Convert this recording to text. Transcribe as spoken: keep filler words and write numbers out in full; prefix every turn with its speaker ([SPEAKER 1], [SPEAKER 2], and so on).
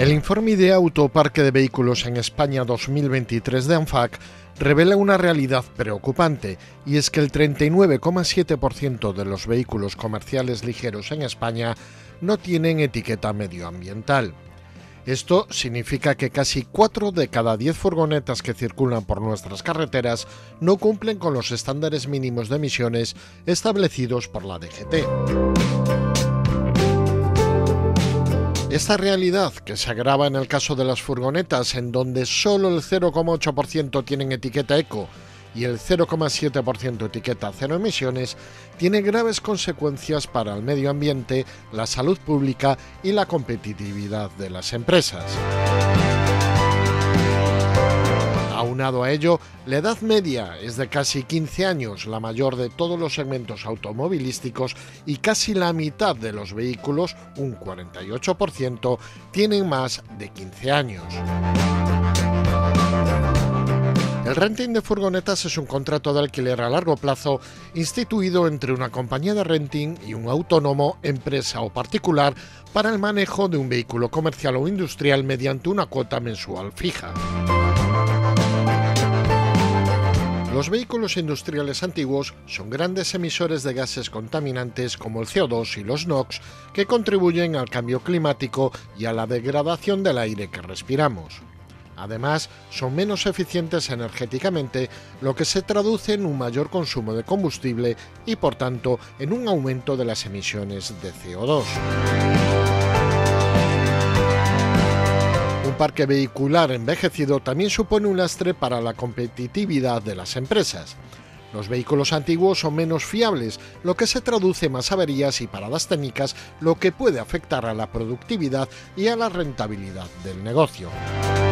[SPEAKER 1] El informe de Autoparque de Vehículos en España dos mil veintitrés de ANFAC revela una realidad preocupante, y es que el treinta y nueve coma siete por ciento de los vehículos comerciales ligeros en España no tienen etiqueta medioambiental. Esto significa que casi cuatro de cada diez furgonetas que circulan por nuestras carreteras no cumplen con los estándares mínimos de emisiones establecidos por la D G T. Esta realidad, que se agrava en el caso de las furgonetas, en donde solo el cero coma ocho por ciento tienen etiqueta eco y el cero coma siete por ciento etiqueta cero emisiones, tiene graves consecuencias para el medio ambiente, la salud pública y la competitividad de las empresas. Aunado a ello, la edad media es de casi quince años, la mayor de todos los segmentos automovilísticos, y casi la mitad de los vehículos, un cuarenta y ocho por ciento, tienen más de quince años. El renting de furgonetas es un contrato de alquiler a largo plazo instituido entre una compañía de renting y un autónomo, empresa o particular para el manejo de un vehículo comercial o industrial mediante una cuota mensual fija. Los vehículos industriales antiguos son grandes emisores de gases contaminantes como el C O dos y los NOx, que contribuyen al cambio climático y a la degradación del aire que respiramos. Además, son menos eficientes energéticamente, lo que se traduce en un mayor consumo de combustible y, por tanto, en un aumento de las emisiones de C O dos. Un parque vehicular envejecido también supone un lastre para la competitividad de las empresas. Los vehículos antiguos son menos fiables, lo que se traduce en más averías y paradas técnicas, lo que puede afectar a la productividad y a la rentabilidad del negocio.